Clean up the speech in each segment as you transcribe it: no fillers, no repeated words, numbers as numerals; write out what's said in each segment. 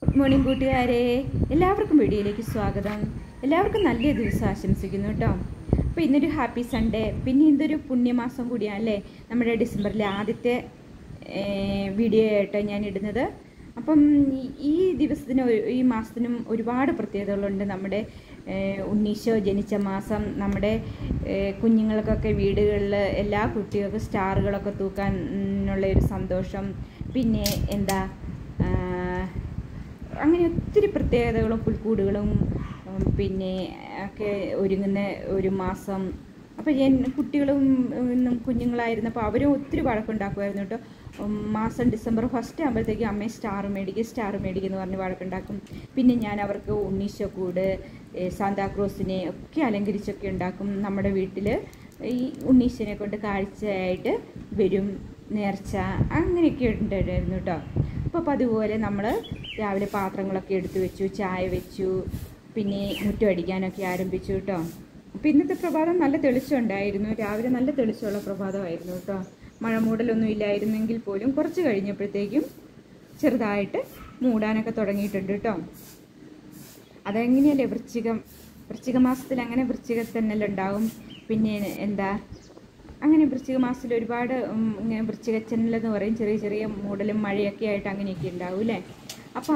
Good morning കൂട്ടുകാരെ, എല്ലാവർക്കും വീഡിയോയിലേക്ക് സ്വാഗതം. എല്ലാവർക്കും നല്ല ദിവസം ആശംസിക്കുന്നു കേട്ടോ. അപ്പോൾ ഇന്നൊരു ഹാപ്പി സൺഡേ, പിന്നെ ഇതൊരു പുണ്യമാസം കൂടിയാണല്ലേ, നമ്മുടെ ഡിസംബറിലെ ആദ്യത്തെ വീഡിയോ ആയിട്ട് ഞാൻ ഇടുന്നത്. അപ്പം ഈ ദിവസത്തിന് ഈ മാസത്തിനും ഒരുപാട് പ്രത്യേകതകളുണ്ട്. നമ്മുടെ ഉണ്ണീശോ ജനിച്ച മാസം, നമ്മുടെ കുഞ്ഞുങ്ങൾക്കൊക്കെ വീടുകളിൽ എല്ലാ കുട്ടികൾക്കും സ്റ്റാറുകളൊക്കെ തൂക്കാനുള്ള ഒരു സന്തോഷം, പിന്നെ എന്താ അങ്ങനെ ഒത്തിരി പ്രത്യേകതകളും പുൽക്കൂടുകളും പിന്നെ ഒക്കെ ഒരുങ്ങുന്ന ഒരു മാസം. അപ്പോൾ കുട്ടികളും കുഞ്ഞുങ്ങളായിരുന്നപ്പോൾ അവരും ഒത്തിരി വഴക്കുണ്ടാക്കുമായിരുന്നു കേട്ടോ. മാസം ഡിസംബർ ഫസ്റ്റ് ആകുമ്പോഴത്തേക്കും അമ്മയെ സ്റ്റാർ മേടിക്കും എന്ന് പറഞ്ഞ് വഴക്കുണ്ടാക്കും. പിന്നെ ഞാൻ അവർക്ക് ഉണ്ണീശോക്കൂട്, സാന്താക്രോസിനെ ഒക്കെ അലങ്കരിച്ചൊക്കെ ഉണ്ടാക്കും. നമ്മുടെ വീട്ടിൽ ഈ ഉണ്ണീശനെ കൊണ്ട് കാഴ്ചയായിട്ട് വരും, നേർച്ച അങ്ങനെയൊക്കെ ഉണ്ടായിരുന്നു കേട്ടോ. അപ്പോൾ അതുപോലെ നമ്മൾ രാവിലെ പാത്രങ്ങളൊക്കെ എടുത്തു വെച്ചു, ചായ വെച്ചു, പിന്നെ മുറ്റം അടിക്കാനൊക്കെ ആരംഭിച്ചു കേട്ടോ. അപ്പോൾ ഇന്നത്തെ പ്രഭാതം നല്ല തെളിച്ചമുണ്ടായിരുന്നു. രാവിലെ നല്ല തെളിച്ചമുള്ള പ്രഭാതമായിരുന്നു കേട്ടോ. മഴ മൂടലൊന്നും ഇല്ലായിരുന്നെങ്കിൽ പോലും കുറച്ച് കഴിഞ്ഞപ്പോഴത്തേക്കും ചെറുതായിട്ട് മൂടാനൊക്കെ തുടങ്ങിയിട്ടുണ്ട് കേട്ടോ. അതെങ്ങനെയല്ലേ, വൃശ്ചിക മാസത്തിൽ അങ്ങനെ വൃശ്ചികത്തന്നൽ ഉണ്ടാകും. പിന്നെ എന്താ അങ്ങനെ വൃശ്ചിക മാസത്തിൽ ഒരുപാട് ഇങ്ങനെ വൃശ്ചികച്ചന്നലെന്ന് പറയും, ചെറിയ ചെറിയ മൂടലും മഴയൊക്കെ ആയിട്ട് അങ്ങനെയൊക്കെ ഉണ്ടാവും അല്ലേ. അപ്പോൾ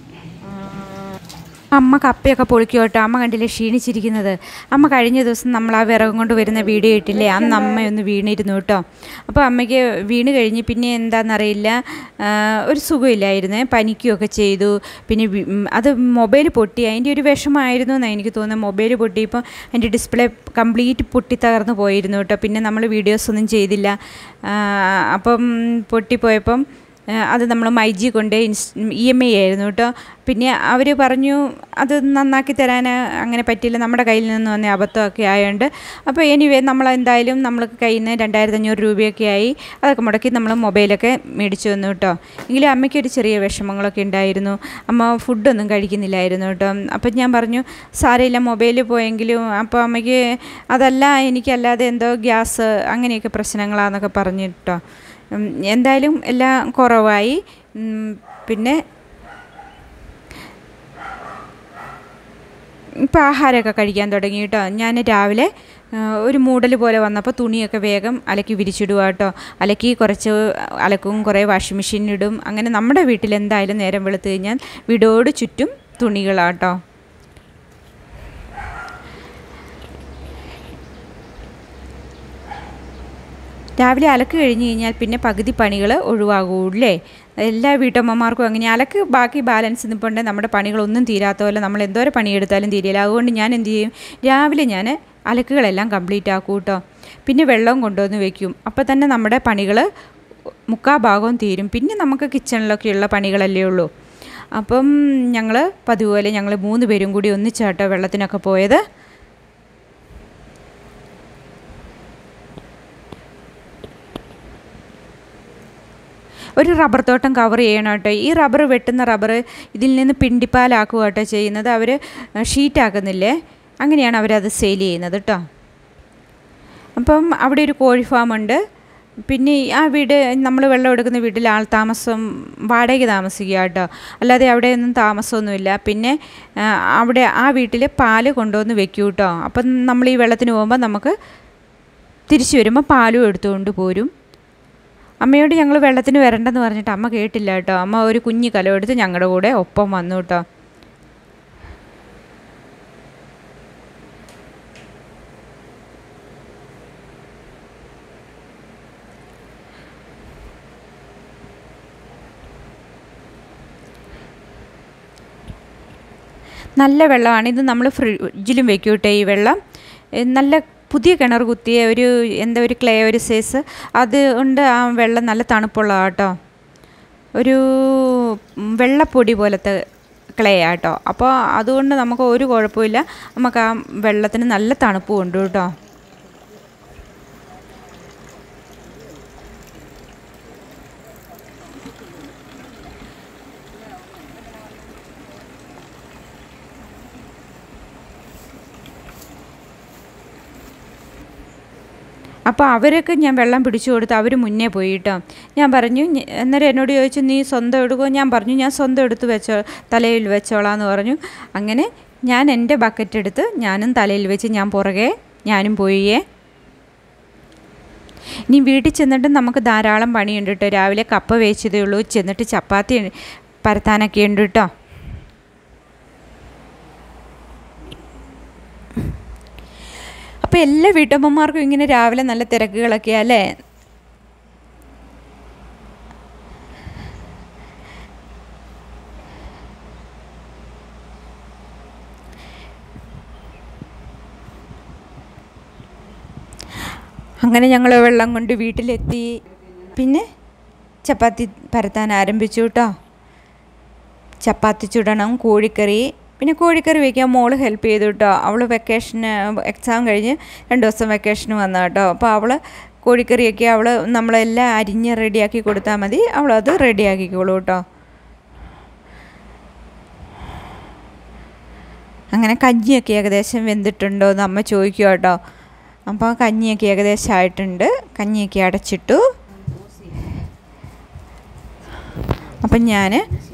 അമ്മ കപ്പയൊക്കെ പൊളിക്കും കേട്ടോ. അമ്മ കണ്ടില്ലേ ക്ഷീണിച്ചിരിക്കുന്നത്. അമ്മ കഴിഞ്ഞ ദിവസം നമ്മൾ ആ വിറകും കൊണ്ട് വരുന്ന വീഡിയോ ഇട്ടില്ലേ, അന്ന് അമ്മയൊന്ന് വീണിരുന്നു കേട്ടോ. അപ്പോൾ അമ്മയ്ക്ക് വീണ് കഴിഞ്ഞ് പിന്നെ എന്താണെന്നറിയില്ല, ഒരു സുഖമില്ലായിരുന്നു, പനിക്കുകയൊക്കെ ചെയ്തു. പിന്നെ അത് മൊബൈൽ പൊട്ടി, അതിൻ്റെ ഒരു വിഷമമായിരുന്നു എന്നാണ് എനിക്ക് തോന്നുന്നത്. മൊബൈൽ പൊട്ടിയപ്പോൾ അതിൻ്റെ ഡിസ്പ്ലേ കംപ്ലീറ്റ് പൊട്ടി തകർന്നു പോയിരുന്നു കേട്ടോ. പിന്നെ നമ്മൾ വീഡിയോസൊന്നും ചെയ്തില്ല. അപ്പം പൊട്ടിപ്പോയപ്പം അത് നമ്മൾ മൈജി കൊണ്ട് EMI ആയിരുന്നു കേട്ടോ. പിന്നെ അവർ പറഞ്ഞു അത് നന്നാക്കി തരാൻ അങ്ങനെ പറ്റില്ല, നമ്മുടെ കയ്യിൽ നിന്ന് വന്ന അബദ്ധമൊക്കെ ആയതുകൊണ്ട്. അപ്പോൾ എനിവേ നമ്മളെന്തായാലും നമ്മൾക്ക് കയ്യിൽ നിന്ന് 2500 രൂപയൊക്കെ ആയി. അതൊക്കെ മുടക്കി നമ്മൾ മൊബൈലൊക്കെ മേടിച്ചു വന്നു കേട്ടോ. എങ്കിലും അമ്മയ്ക്കൊരു ചെറിയ വിഷമങ്ങളൊക്കെ ഉണ്ടായിരുന്നു. അമ്മ ഫുഡൊന്നും കഴിക്കുന്നില്ലായിരുന്നു കേട്ടോ. അപ്പം ഞാൻ പറഞ്ഞു സാരമില്ല, മൊബൈൽ പോയെങ്കിലും. അപ്പോൾ അമ്മയ്ക്ക് അതല്ല, എനിക്കല്ലാതെ എന്തോ ഗ്യാസ് അങ്ങനെയൊക്കെ പ്രശ്നങ്ങളാണെന്നൊക്കെ പറഞ്ഞു കേട്ടോ. എന്തായാലും എല്ലാം കുറവായി. പിന്നെ ഇപ്പോൾ ആഹാരമൊക്കെ കഴിക്കാൻ തുടങ്ങി കേട്ടോ. ഞാൻ രാവിലെ ഒരു മൂടൽ പോലെ വന്നപ്പോൾ തുണിയൊക്കെ വേഗം അലക്കി വിരിച്ചിടുക കേട്ടോ. അലക്കി കുറച്ച് അലക്കും, കുറേ വാഷിംഗ് മെഷീനിലിടും. അങ്ങനെ നമ്മുടെ വീട്ടിൽ എന്തായാലും നേരം വെളുത്തു കഴിഞ്ഞാൽ വീടോട് ചുറ്റും തുണികളാട്ടോ. രാവിലെ അലക്ക് കഴിഞ്ഞ് കഴിഞ്ഞാൽ പിന്നെ പകുതി പണികൾ ഒഴിവാകൂല്ലേ. എല്ലാ വീട്ടമ്മമാർക്കും അങ്ങനെ. അലക്ക് ബാക്കി ബാലൻസ് നിൽപ്പുണ്ട്, നമ്മുടെ പണികളൊന്നും തീരാത്ത പോലെ നമ്മൾ എന്തോരം പണിയെടുത്താലും തീരില്ല. അതുകൊണ്ട് ഞാൻ എന്ത് ചെയ്യും, രാവിലെ ഞാൻ അലക്കുകളെല്ലാം കംപ്ലീറ്റ് ആക്കും കേട്ടോ. പിന്നെ വെള്ളവും കൊണ്ടുവന്ന് വയ്ക്കും. അപ്പോൾ തന്നെ നമ്മുടെ പണികൾ 3/4 ഭാഗവും തീരും. പിന്നെ നമുക്ക് കിച്ചണിലൊക്കെയുള്ള പണികളല്ലേ ഉള്ളൂ. അപ്പം ഞങ്ങൾ പതുപോലെ ഞങ്ങൾ 3 പേരും കൂടി ഒന്നിച്ചാട്ടോ വെള്ളത്തിനൊക്കെ പോയത്. ഒരു റബ്ബർ തോട്ടം കവർ ചെയ്യണം കേട്ടോ. ഈ റബ്ബർ വെട്ടുന്ന റബ്ബർ ഇതിൽ നിന്ന് പിണ്ടിപ്പാലാക്കുക കേട്ടോ ചെയ്യുന്നത്. അവർ ഷീറ്റാക്കുന്നില്ലേ, അങ്ങനെയാണ് അവരത് സെയിൽ ചെയ്യുന്നത് കേട്ടോ. അപ്പം അവിടെ ഒരു കോഴി ഫാമുണ്ട്. പിന്നെ ആ വീട് നമ്മൾ വെള്ളം എടുക്കുന്ന വീട്ടിൽ ആൾ താമസം വാടകയ്ക്ക് താമസിക്കുക കേട്ടോ, അല്ലാതെ അവിടെയൊന്നും താമസമൊന്നുമില്ല. പിന്നെ അവിടെ ആ വീട്ടിൽ പാല് കൊണ്ടുവന്ന് വെക്കും കേട്ടോ. അപ്പം നമ്മൾ ഈ വെള്ളത്തിന് പോകുമ്പോൾ നമുക്ക് തിരിച്ചു വരുമ്പോൾ പാലും എടുത്തുകൊണ്ട് പോരും. അമ്മയോട് ഞങ്ങൾ വെള്ളത്തിന് വരണ്ടെന്ന് പറഞ്ഞിട്ട് അമ്മ കേട്ടില്ല കേട്ടോ. അമ്മ ഒരു കുഞ്ഞു കലം എടുത്ത് ഞങ്ങളുടെ കൂടെ ഒപ്പം വന്നു കേട്ടോ. നല്ല വെള്ളമാണ് ഇത്. നമ്മൾ ഫ്രിഡ്ജിലും വെക്കും കേട്ടോ ഈ വെള്ളം. നല്ല പുതിയ കിണർ കുത്തിയ ഒരു ക്ലേ ഒരു സൈസ് അത് ഉണ്ട്. ആ വെള്ളം നല്ല തണുപ്പുള്ളതാണ് കേട്ടോ. ഒരു വെള്ളപ്പൊടി പോലത്തെ ക്ലേ ആട്ടോ. അപ്പോൾ അതുകൊണ്ട് നമുക്ക് ഒരു കുഴപ്പമില്ല, നമുക്ക് ആ വെള്ളത്തിന് നല്ല തണുപ്പും ഉണ്ട് കേട്ടോ. അപ്പോൾ അവരൊക്കെ ഞാൻ വെള്ളം പിടിച്ചു കൊടുത്ത് അവർ മുന്നേ പോയി കേട്ടോ. ഞാൻ പറഞ്ഞു, അന്നേരം എന്നോട് ചോദിച്ചു നീ സ്വന്തം എടുക്കുമോ? ഞാൻ പറഞ്ഞു ഞാൻ സ്വന്തം എടുത്ത് തലയിൽ വെച്ചോളാന്ന് പറഞ്ഞു. അങ്ങനെ ഞാൻ എൻ്റെ ബക്കറ്റ് എടുത്ത് ഞാനും തലയിൽ വെച്ച് ഞാൻ പുറകെ ഞാനും പോയേ. ഇനി വീട്ടിൽ ചെന്നിട്ട് നമുക്ക് ധാരാളം പണിയുണ്ട് കേട്ടോ. രാവിലെ കപ്പ വേവിച്ചതേ ഉള്ളൂ, ചെന്നിട്ട് ചപ്പാത്തി പരത്താനൊക്കെ ഉണ്ട് കേട്ടോ. അപ്പോൾ എല്ലാ വീട്ടമ്മമാർക്കും ഇങ്ങനെ രാവിലെ നല്ല തിരക്കുകളൊക്കെയാണ് അല്ലേ? അങ്ങനെ ഞങ്ങൾ വെള്ളം കൊണ്ട് വീട്ടിലെത്തി. പിന്നെ ചപ്പാത്തി പരത്താൻ ആരംഭിച്ചു കേട്ടോ. ചപ്പാത്തി ചുടണം, കോഴിക്കറി. പിന്നെ കോഴിക്കറി വയ്ക്കാൻ മോള് ഹെൽപ്പ് ചെയ്തു കേട്ടോ. അവൾ എക്സാം കഴിഞ്ഞ് 2 ദിവസം വെക്കേഷന് വന്ന കേട്ടോ. അപ്പോൾ അവൾ കോഴിക്കറിയൊക്കെ നമ്മളെല്ലാം അരിഞ്ഞ് റെഡിയാക്കി കൊടുത്താൽ മതി, അവളത് റെഡിയാക്കിക്കോളൂ കേട്ടോ. അങ്ങനെ കഞ്ഞിയൊക്കെ ഏകദേശം വെന്തിട്ടുണ്ടോ എന്ന് അമ്മ ചോദിക്കുക കേട്ടോ. അപ്പോൾ കഞ്ഞിയൊക്കെ ഏകദേശം ആയിട്ടുണ്ട്. കഞ്ഞിയൊക്കെ അടച്ചിട്ടു. അപ്പം ഞാൻ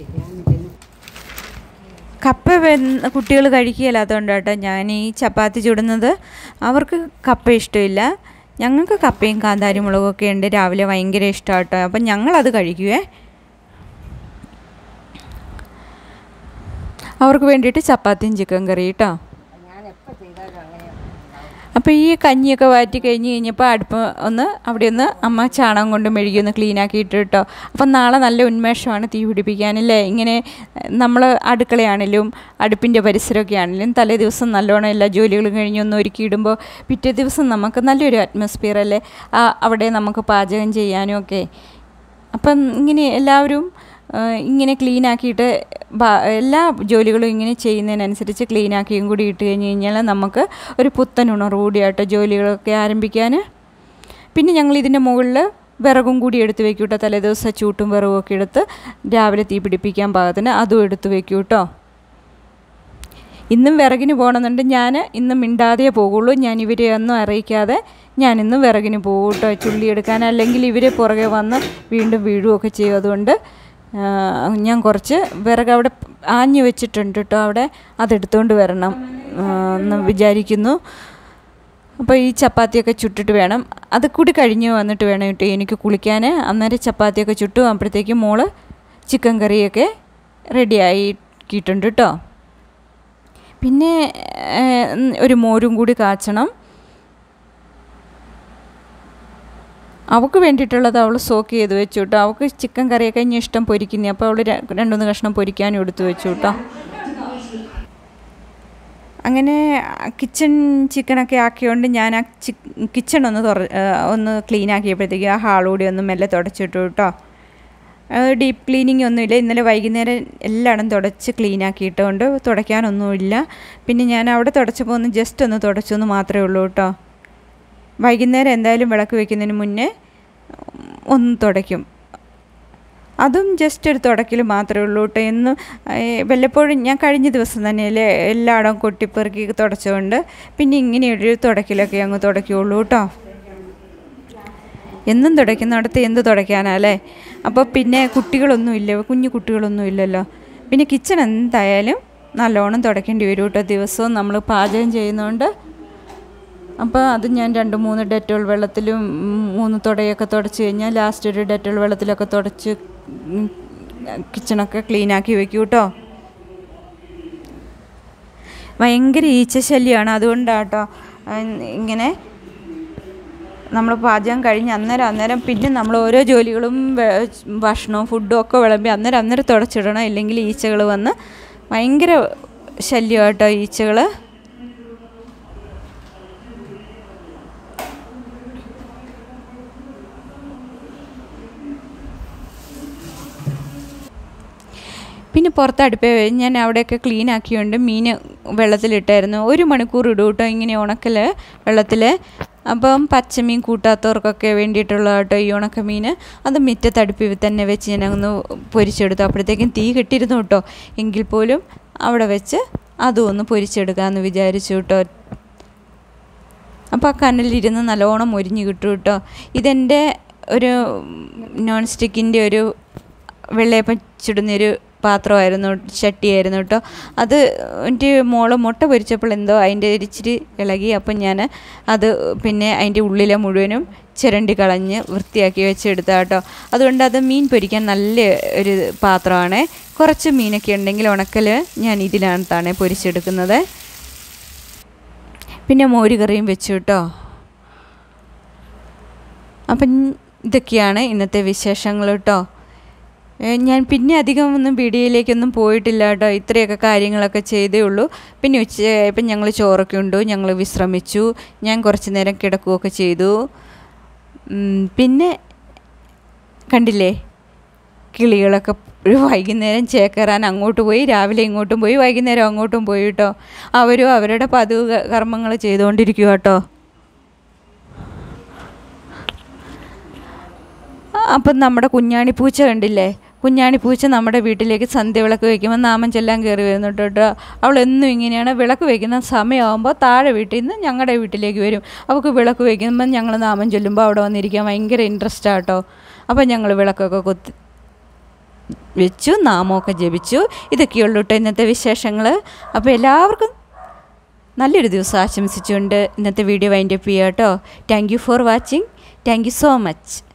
കപ്പ കുട്ടികൾ കഴിക്കുകയില്ലാത്തതുകൊണ്ട് കേട്ടോ ഞാൻ ഈ ചപ്പാത്തി ചുടുന്നത്. അവർക്ക് കപ്പ ഇഷ്ടമില്ല. ഞങ്ങൾക്ക് കപ്പയും കാന്താരി മുളകൊക്കെ ഉണ്ട്, രാവിലെ ഭയങ്കര ഇഷ്ടമാണ് കേട്ടോ. അപ്പം ഞങ്ങളത് കഴിക്കുവേ. അവർക്ക് വേണ്ടിയിട്ട് ചപ്പാത്തിയും ചിക്കൻ കറി കേട്ടോ. അപ്പോൾ ഈ കഞ്ഞിയൊക്കെ വാറ്റി കഴിഞ്ഞപ്പോൾ അവിടെ ഒന്ന് അമ്മ ചാണകം കൊണ്ട് മെഴുകി ഒന്ന് ക്ലീനാക്കിയിട്ട് കേട്ടോ. അപ്പം നാളെ നല്ല ഉന്മേഷമാണ് തീ പിടിപ്പിക്കാനല്ലേ. ഇങ്ങനെ നമ്മൾ അടുക്കളയാണെങ്കിലും അടുപ്പിൻ്റെ പരിസരമൊക്കെ ആണെങ്കിലും തലേ ദിവസം നല്ലോണം എല്ലാ ജോലികളും കഴിഞ്ഞൊന്ന് ഒരുക്കിയിടുമ്പോൾ പിറ്റേ ദിവസം നമുക്ക് നല്ലൊരു അറ്റ്മോസ്ഫിയർ അല്ലേ അവിടെ നമുക്ക് പാചകം ചെയ്യാനും ഒക്കെ. അപ്പം ഇങ്ങനെ എല്ലാവരും ഇങ്ങനെ ക്ലീനാക്കിയിട്ട് എല്ലാ ജോലികളും ഇങ്ങനെ ചെയ്യുന്നതിനനുസരിച്ച് ക്ലീനാക്കിയും കൂടി ഇട്ട് കഴിഞ്ഞാൽ നമുക്ക് ഒരു പുത്തൻ ഉണർവുകൂടിയായിട്ട് ജോലികളൊക്കെ ആരംഭിക്കാൻ. പിന്നെ ഞങ്ങൾ ഇതിൻ്റെ മുകളിൽ വിറകും കൂടി എടുത്ത് വെക്കും കേട്ടോ. തലേദിവസം ചൂട്ടും വിറകുമൊക്കെ എടുത്ത് രാവിലെ തീ പിടിപ്പിക്കാൻ പാകത്തിന് അതും എടുത്ത് വെക്കും കേട്ടോ. ഇന്നും വിറകിന് പോകണമെന്നുണ്ട്. ഞാൻ ഇന്ന് മിണ്ടാതെ പോകുള്ളൂ. ഞാൻ ഇവരെ ഒന്നും അറിയിക്കാതെ ഞാനിന്ന് വിറകിന് പോകും കേട്ടോ, ചുള്ളി എടുക്കാൻ. അല്ലെങ്കിൽ ഇവർ പുറകെ വന്ന് വീണ്ടും വീഴുകയൊക്കെ ചെയ്യും. അതുകൊണ്ട് ഞാൻ കുറച്ച് വിറക് അവിടെ ആഞ്ഞു വെച്ചിട്ടുണ്ട് കേട്ടോ. അവിടെ അതെടുത്തുകൊണ്ട് വരണം എന്ന് വിചാരിക്കുന്നു. അപ്പോൾ ഈ ചപ്പാത്തിയൊക്കെ ചുട്ടിട്ട് വേണം, അത് കൂടി കഴിഞ്ഞ് വന്നിട്ട് വേണം കേട്ടോ എനിക്ക് കുളിക്കാൻ. അന്നേരം ചപ്പാത്തിയൊക്കെ ചുട്ടു അപ്പോഴത്തേക്കും മോള് ചിക്കൻ കറിയൊക്കെ റെഡിയാക്കിയിട്ടുണ്ട് കേട്ടോ. പിന്നെ ഒരു മോരും കൂടി കാച്ചണം. അവൾക്ക് വേണ്ടിയിട്ടുള്ളത് അവൾ സോക്ക് ചെയ്ത് വെച്ചു കേട്ടോ. അവൾക്ക് ചിക്കൻ കറിയൊക്കെ ഇനി ഇഷ്ടം പൊരിക്കുന്നത്. അപ്പോൾ അവൾ 2-3 കഷ്ണം പൊരിക്കാനും എടുത്ത് വെച്ചു കേട്ടോ. അങ്ങനെ കിച്ചൺ ചിക്കനൊക്കെ ആക്കിയോണ്ട് ഞാൻ ആ കിച്ചൺ ഒന്ന് ക്ലീൻ ആക്കിയപ്പോഴത്തേക്കും ആ ഹാളുകൂടി ഒന്ന് മെല്ലെ തുടച്ചിട്ടു കേട്ടോ. ഡീപ്പ് ക്ലീനിങ് ഒന്നുമില്ല. ഇന്നലെ വൈകുന്നേരം എല്ലായിടും തുടച്ച് ക്ലീൻ ആക്കിയിട്ടുകൊണ്ട് തുടയ്ക്കാനൊന്നുമില്ല. പിന്നെ ഞാൻ അവിടെ തുടച്ചപ്പോൾ ഒന്ന് ജസ്റ്റ് ഒന്ന് തുടച്ചെന്ന് മാത്രമേ ഉള്ളൂ കേട്ടോ. വൈകുന്നേരം എന്തായാലും വിളക്ക് വയ്ക്കുന്നതിന് മുന്നേ ഒന്ന് തുടയ്ക്കും. അതും ജസ്റ്റ് ഒരു തുടയ്ക്കൽ മാത്രമേ ഉള്ളൂ കേട്ടോ. എന്നും വല്ലപ്പോഴും ഞാൻ കഴിഞ്ഞ ദിവസം തന്നെയല്ലേ എല്ലായിടവും കൊട്ടിപ്പെറുക്കി തുടച്ചുകൊണ്ട് പിന്നെ ഇങ്ങനെയൊരു തുടയ്ക്കലൊക്കെ അങ്ങ് തുടയ്ക്കുള്ളൂ കേട്ടോ. എന്നും തുടയ്ക്കുന്നിടത്ത് എന്ത് തുടയ്ക്കാനല്ലേ. അപ്പോൾ പിന്നെ കുഞ്ഞു കുട്ടികളൊന്നും ഇല്ലല്ലോ. പിന്നെ കിച്ചൺ എന്തായാലും നല്ലോണം തുടയ്ക്കേണ്ടി വരും കേട്ടോ. ദിവസവും നമ്മൾ പാചകം ചെയ്യുന്നതുകൊണ്ട്. അപ്പോൾ അത് ഞാൻ 2-3 ഡെറ്റോൾ വെള്ളത്തിലും 3 തുടയൊക്കെ തുടച്ച് കഴിഞ്ഞാൽ ലാസ്റ്റ് ഒരു ഡെറ്റോൾ വെള്ളത്തിലൊക്കെ തുടച്ച് കിച്ചണൊക്കെ ക്ലീനാക്കി വെക്കും കേട്ടോ. ഭയങ്കര ഈച്ച ശല്യമാണ്. അതുകൊണ്ടാണ് കേട്ടോ ഇങ്ങനെ നമ്മൾ പാചകം കഴിഞ്ഞ് അന്നേരം പിന്നെ നമ്മൾ ഓരോ ജോലികളും ഭക്ഷണവും ഫുഡും ഒക്കെ വിളമ്പി അന്നേരം തുടച്ചിടണം. ഇല്ലെങ്കിൽ ഈച്ചകൾ വന്ന് ഭയങ്കര ശല്യമാണ് കേട്ടോ ഈച്ചകൾ. പിന്നെ പുറത്ത് അടുപ്പേ ഞാൻ അവിടെയൊക്കെ ക്ലീൻ ആക്കിയുണ്ട്. മീൻ വെള്ളത്തിലിട്ടായിരുന്നു. 1 മണിക്കൂർ ഇടും കേട്ടോ ഇങ്ങനെ ഉണക്കൽ വെള്ളത്തിൽ. അപ്പം പച്ചമീൻ കൂട്ടാത്തവർക്കൊക്കെ വേണ്ടിയിട്ടുള്ള കേട്ടോ ഈ ഉണക്കമീൻ. അത് മുറ്റത്തടുപ്പിൽ തന്നെ വെച്ച് ഞാനൊന്ന് പൊരിച്ചെടുത്തു. അപ്പോഴത്തേക്കും തീ കെട്ടിയിരുന്നു കേട്ടോ. എങ്കിൽ പോലും അവിടെ വെച്ച് അതും ഒന്ന് പൊരിച്ചെടുക്കാമെന്ന് വിചാരിച്ചു കേട്ടോ. അപ്പോൾ ആ കനലിരുന്ന് നല്ലോണം മൊരിഞ്ഞ് കിട്ടും കേട്ടോ. ഇതെൻ്റെ ഒരു നോൺ സ്റ്റിക്കിൻ്റെ ഒരു വെള്ളയപ്പം ചുടുന്നൊരു പാത്രമായിരുന്നു, ചട്ടിയായിരുന്നു കേട്ടോ. അത് എൻ്റെ മോള് മുട്ട പൊരിച്ചപ്പോൾ എന്തോ അതിൻ്റെ ഇച്ചിരി ഇളകി. അപ്പം ഞാൻ അത് പിന്നെ അതിൻ്റെ ഉള്ളിലെ മുഴുവനും ചിരണ്ടി കളഞ്ഞ് വൃത്തിയാക്കി വെച്ചെടുത്ത കേട്ടോ. അതുകൊണ്ട് അത് മീൻ പൊരിക്കാൻ നല്ല ഒരു പാത്രമാണ്. കുറച്ച് മീനൊക്കെ ഉണ്ടെങ്കിൽ ഉണക്കൽ ഞാൻ ഇതിനകത്താണ് പൊരിച്ചെടുക്കുന്നത്. പിന്നെ മോര് കറിയും വെച്ചു കേട്ടോ. അപ്പം ഇതൊക്കെയാണ് ഇന്നത്തെ വിശേഷങ്ങൾ കേട്ടോ. ഞാൻ പിന്നെ അധികം ഒന്നും വീഡിയോയിലേക്കൊന്നും പോയിട്ടില്ല കേട്ടോ. ഇത്രയൊക്കെ കാര്യങ്ങളൊക്കെ ചെയ്തേ ഉള്ളൂ. പിന്നെ ഉച്ചയായപ്പോൾ ഞങ്ങൾ ചോറൊക്കെ ഉണ്ടു, ഞങ്ങൾ വിശ്രമിച്ചു. ഞാൻ കുറച്ച് നേരം കിടക്കുകയൊക്കെ ചെയ്തു. പിന്നെ കണ്ടില്ലേ, കിളികളൊക്കെ വൈകുന്നേരം ചേക്കേറാൻ അങ്ങോട്ട് പോയി, രാവിലെ ഇങ്ങോട്ടും പോയി, വൈകുന്നേരം അങ്ങോട്ടും പോയി കേട്ടോ. അവരും അവരുടെ പതിവ് കർമ്മങ്ങൾ ചെയ്തുകൊണ്ടിരിക്കുക കേട്ടോ. അപ്പം നമ്മുടെ കുഞ്ഞാണിപ്പൂച്ച കണ്ടില്ലേ, കുഞ്ഞാണിപ്പൂച്ച നമ്മുടെ വീട്ടിലേക്ക് സന്ധ്യ വിളക്ക് വയ്ക്കുമ്പോൾ നാമം ചെല്ലാൻ കയറി വരുന്നുണ്ട് കേട്ടോ. അവളെന്നും ഇങ്ങനെയാണ്. വിളക്ക് വയ്ക്കുന്ന സമയമാകുമ്പോൾ താഴെ വീട്ടിൽ നിന്ന് ഞങ്ങളുടെ വീട്ടിലേക്ക് വരും. അവൾക്ക് വിളക്ക് വയ്ക്കുമ്പോൾ ഞങ്ങൾ നാമം ചൊല്ലുമ്പോൾ അവിടെ വന്നിരിക്കാൻ ഭയങ്കര ഇൻട്രസ്റ്റാണ് കേട്ടോ. അപ്പോൾ ഞങ്ങൾ വിളക്കൊക്കെ വെച്ചു, നാമമൊക്കെ ജപിച്ചു. ഇതൊക്കെയുള്ളൂ കേട്ടോ ഇന്നത്തെ വിശേഷങ്ങൾ. അപ്പോൾ എല്ലാവർക്കും നല്ലൊരു ദിവസം ആശംസിച്ചുകൊണ്ട് ഇന്നത്തെ വീഡിയോ വൈൻഡപ്പ് ചെയ്യാം കേട്ടോ. Thank you for watching. Thank you so much.